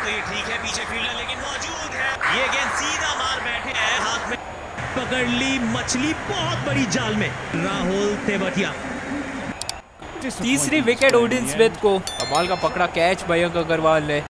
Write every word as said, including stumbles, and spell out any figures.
तो ये ठीक है, पीछे फील्डर लेकिन मौजूद है, ये गेंद सीधा मार बैठे हैं हाथ में, पकड़ ली मछली बहुत बड़ी जाल में। राहुल तेवतिया तीसरी विकेट ओडिन स्मिथ को, कमाल का पकड़ा कैच मयंक अग्रवाल ने।